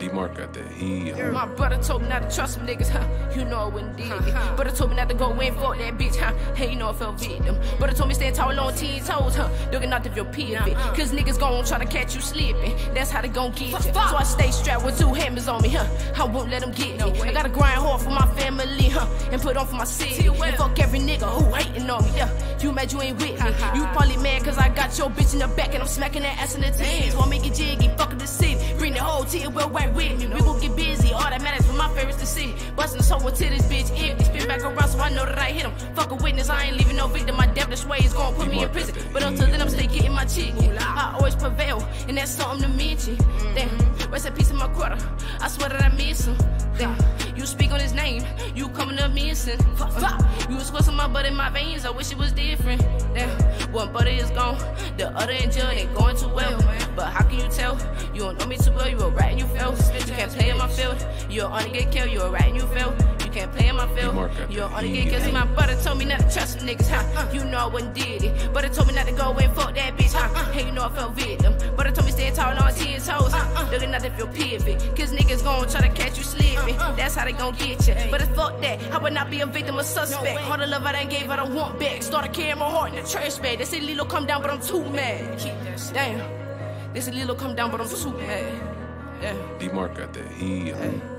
DeeMarc got that heat. My brother told me not to trust some niggas, huh? You know I wouldn't did it. Brother told me not to go in for that bitch, huh? Hey, you know I felt victim. Brother told me stand tall on 10 toes, huh? Looking out if you're pivot. Cause niggas gon' try to catch you slipping. That's how they gon' get you. So I stay strapped with 2 hammers on me, huh? I won't let them get me. I gotta grind hard for my family, huh? And put on for my city. And fuck every nigga who hating on me, yeah. You mad you ain't with me. You probably mad cause I got your bitch in the back and I'm smacking that ass in the titties. So I make it jiggy, fucking the city. Bring the whole team well right with me. We gon' get busy. All that matters for my favorites to see. Bustin' someone to this bitch empty. Spin back around so I know that I hit him. Fuck a witness, I ain't leaving no victim. My devilish way is gon' put me in prison. But until then I'm still getting my chicken. I always prevail, and that's something to mention. Damn, rest in peace in my quarter. I swear that I miss him. Damn, you speak on his name, you coming up missing. You was squishing my butt in my veins, I wish it was different. Damn, one butter is gone, the other in jail ain't going too well. But how can you tell? You don't know me too well, you a rat and you fail. You can't play in my field, you only get killed, you a rat and you fail. You can't play in my field, you only get killed. See, my brother told me not to trust some niggas, huh? You know I wouldn't did it. Brother told me not to go and fuck that bitch, huh? Hey, you know I felt victim. Brother told me stand tall on 10 toes, huh? Looking out if you're pivot. Cause niggas gon' try to catch you slipping. That's how they gon' get you. But it's fuck that, I would not be a victim or suspect. All the love I done gave, I don't want back. Started carrying my heart in the trash bag. They say LeeLo come down, but I'm too mad. Damn, they say LeeLo come down, but I'm too mad. Yeah. DeeMarc got that heat.